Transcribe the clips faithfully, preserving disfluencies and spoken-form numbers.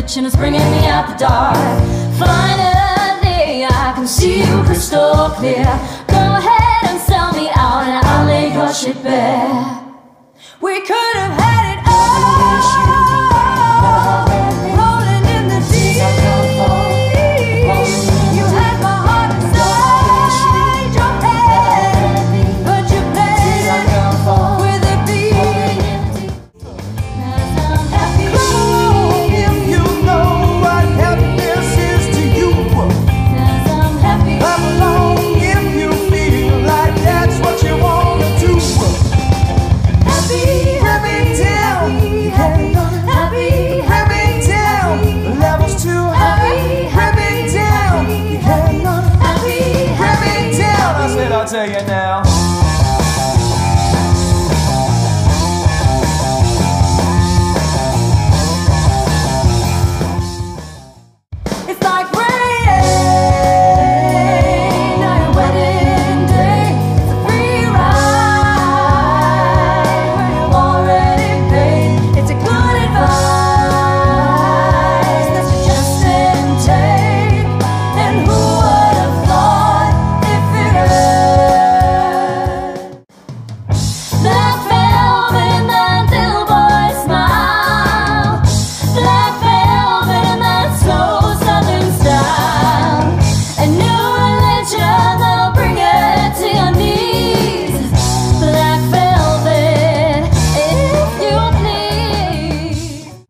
reaching is bringing me out the dark. Finally, I can see you crystal clear. Go ahead and sell me out and I'll lay your shit bare. We could have had it all, rolling in the deep. You had my heart inside your head, but you played it with a beat. Cause I'm happy. If you know what happiness is to you, Cause I'm happy. clap along if you feel like that's what you wanna do. Happy, Happy town, you happy, can't happy, Happy town, the level's too high. Happy town, you can't happy, Happy town, I said I'll tell you now. It's like rain on your wedding day. It's a free ride when you've already paid. It's a good advice that you just didn't take. And who would have thought it fitted? Black velvet in that little boy's smile. Black velvet in that slow southern style. A new religion that'll bring it to your knees. Black velvet, if you please.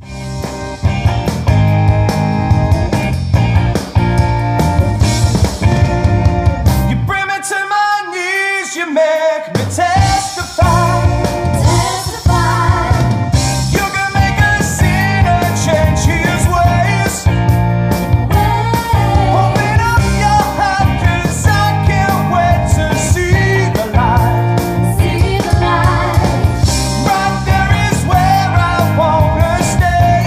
You bring me to my knees, you make me testify. Testify. You can make a sinner change his ways. Open up your heart, cause I can't wait to see the light. See the light. Right there is where I wanna stay.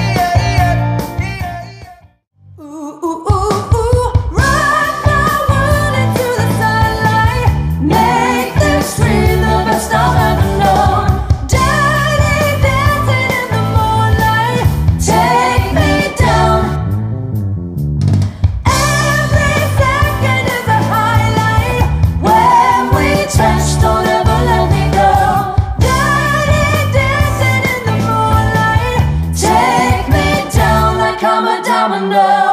Ooh, ooh, ooh, ooh. Rock my world into the sunlight. Make this dream the best I've ever known. Dirty dancing in the moonlight. Take me down. Every second is a highlight. When we touch, don't ever let me go. Dirty dancing in the moonlight. Take me down like I'm a domino.